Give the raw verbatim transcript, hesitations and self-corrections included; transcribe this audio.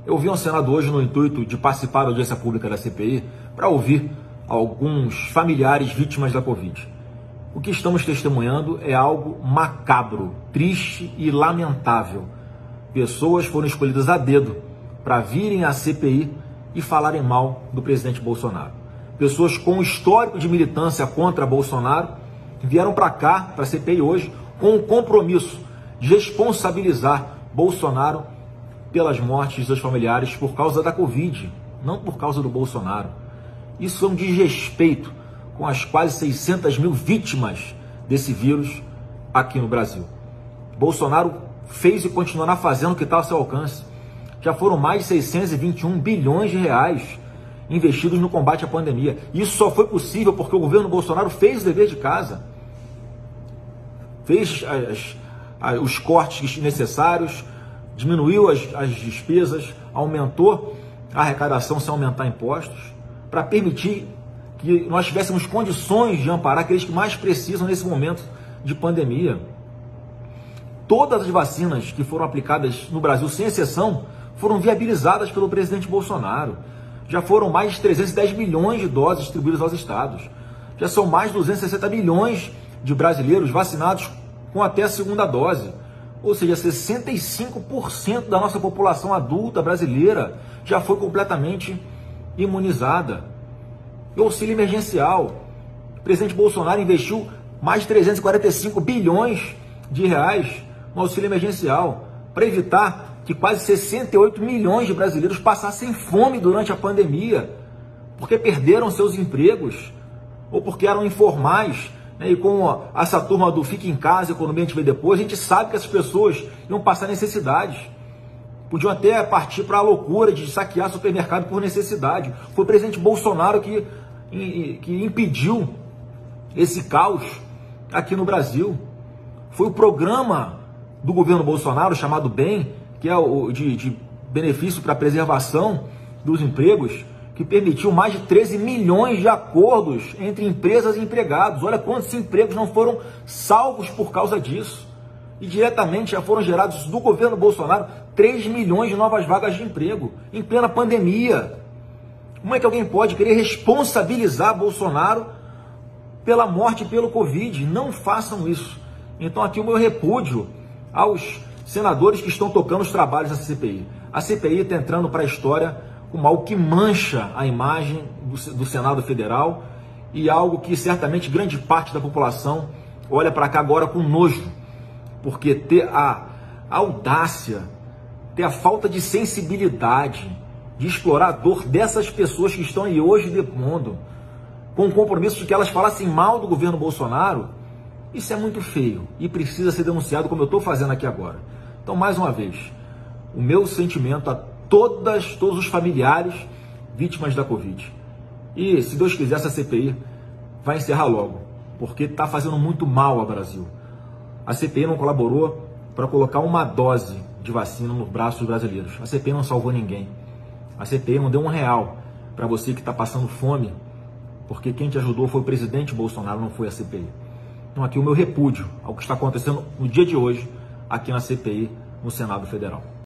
Eu vim ao Senado hoje no intuito de participar da audiência pública da C P I para ouvir alguns familiares vítimas da Covid. O que estamos testemunhando é algo macabro, triste e lamentável. Pessoas foram escolhidas a dedo para virem à C P I e falarem mal do presidente Bolsonaro. Pessoas com histórico de militância contra Bolsonaro vieram para cá, para a C P I hoje, com o compromisso de responsabilizar Bolsonaro pelas mortes dos seus familiares por causa da Covid, não por causa do Bolsonaro. Isso é um desrespeito com as quase seiscentas mil vítimas desse vírus aqui no Brasil. Bolsonaro fez e continuará fazendo o que está ao seu alcance. Já foram mais de seiscentos e vinte e um bilhões de reais investidos no combate à pandemia. Isso só foi possível porque o governo Bolsonaro fez o dever de casa. Fez as, as, os cortes necessários, diminuiu as, as despesas, aumentou a arrecadação sem aumentar impostos, para permitir que nós tivéssemos condições de amparar aqueles que mais precisam nesse momento de pandemia. Todas as vacinas que foram aplicadas no Brasil, sem exceção, foram viabilizadas pelo presidente Bolsonaro. Já foram mais de trezentos e dez milhões de doses distribuídas aos estados. Já são mais de duzentos e sessenta milhões de brasileiros vacinados com até a segunda dose. Ou seja, sessenta e cinco por cento da nossa população adulta brasileira já foi completamente imunizada. E o auxílio emergencial. O presidente Bolsonaro investiu mais de trezentos e quarenta e cinco bilhões de reais no auxílio emergencial para evitar que quase sessenta e oito milhões de brasileiros passassem fome durante a pandemia, porque perderam seus empregos ou porque eram informais, né? E com essa turma do fica em casa, economia a gente vê depois, a gente sabe que essas pessoas iam passar necessidades. Podiam até partir para a loucura de saquear supermercado por necessidade. Foi o presidente Bolsonaro que, que impediu esse caos aqui no Brasil. Foi o programa do governo Bolsonaro, chamado BEM, que é o de, de benefício para a preservação dos empregos, que permitiu mais de treze milhões de acordos entre empresas e empregados. Olha quantos empregos não foram salvos por causa disso. E diretamente já foram gerados do governo Bolsonaro três milhões de novas vagas de emprego em plena pandemia. Como é que alguém pode querer responsabilizar Bolsonaro pela morte pelo Covid? Não façam isso. Então aqui o meu repúdio aos senadores que estão tocando os trabalhos da C P I. A C P I está entrando para a história como algo que mancha a imagem do, do Senado Federal e algo que certamente grande parte da população olha para cá agora com nojo, porque ter a, a audácia, ter a falta de sensibilidade de explorar a dor dessas pessoas que estão aí hoje depondo, com o compromisso de que elas falassem mal do governo Bolsonaro, isso é muito feio e precisa ser denunciado como eu estou fazendo aqui agora. Então, mais uma vez, o meu sentimento a todas, todos os familiares vítimas da Covid. E, se Deus quiser, essa C P I vai encerrar logo, porque está fazendo muito mal ao Brasil. A C P I não colaborou para colocar uma dose de vacina nos braços dos brasileiros. A C P I não salvou ninguém. A C P I não deu um real para você que está passando fome, porque quem te ajudou foi o presidente Bolsonaro, não foi a C P I. Então aqui o meu repúdio ao que está acontecendo no dia de hoje aqui na C P I, no Senado Federal.